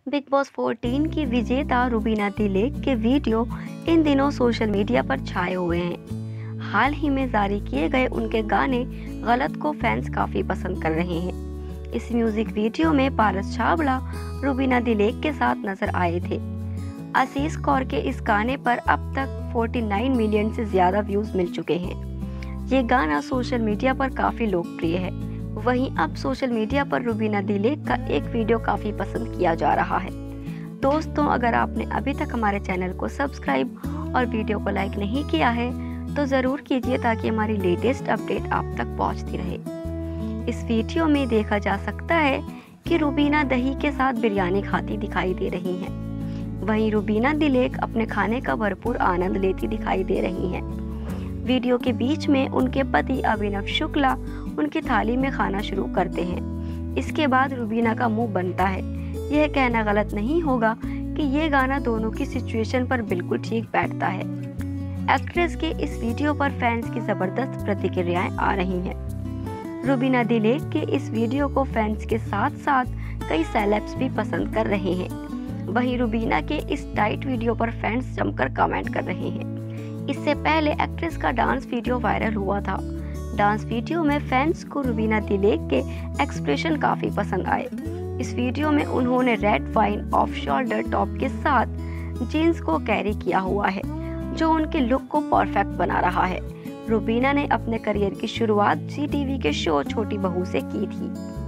Big boss 14 की विजेता रुबीना तिलेक के वीडियो इन दिनों सोशल मीडिया पर छाए हुए हैं। हाल ही में जारी किए गए उनके गाने गलत को फैंस काफी पसंद कर रहे हैं। इस म्यूजिक वीडियो में पारस छाबड़ा रुबीना तिलेक के साथ नजर आए थे। आशीष कौर के इस गाने पर अब तक 49 मिलियन से ज्यादा व्यूज मिल चुके हैं। ये गाना सोशल मीडिया पर काफी लोकप्रिय है। वहीं अब सोशल मीडिया पर रुबीना तिलेक का एक वीडियो काफी पसंद किया जा रहा है। दोस्तों, अगर आपने अभी तक हमारे चैनल को सब्सक्राइब और वीडियो को लाइक नहीं किया है तो जरूर कीजिए ताकि हमारी लेटेस्ट अपडेट आप तक पहुंचती रहे। इस वीडियो में देखा जा सकता है कि रुबीना दही के साथ बिरयानी खाती दिखाई दे रही हैं। वहीं रुबीना तिलेक अपने खाने का भरपूर आनंद लेती दिखाई दे रही हैं। वीडियो के बीच में उनके पति अभिनव शुक्ला उनकी थाली में खाना शुरू करते हैं। इसके बाद रुबीना का मुंह बनता है। यह कहना गलत नहीं होगा कि ये गाना दोनों की सिचुएशन पर बिल्कुल ठीक बैठता है। एक्ट्रेस के इस वीडियो पर फैंस की जबरदस्त प्रतिक्रियाएं आ रही हैं। रुबीना तिलेक के इस वीडियो को फैंस के साथ साथ कई सेलेब्स भी पसंद कर रहे हैं। वहीं रुबीना के इस टाइट वीडियो पर फैंस जमकर कमेंट कर रहे हैं। इससे पहले एक्ट्रेस का डांस वीडियो वायरल हुआ था। डांस वीडियो में फैंस को रुबीना तिलेक के एक्सप्रेशन काफी पसंद आए। इस वीडियो में उन्होंने red wine off shoulder top के साथ जीन्स को कैरी किया हुआ है, जो उनके लुक को परफेक्ट बना रहा है। रुबीना ने अपने करियर की शुरुआत जी टीवी के शो छोटी बहू से की थी।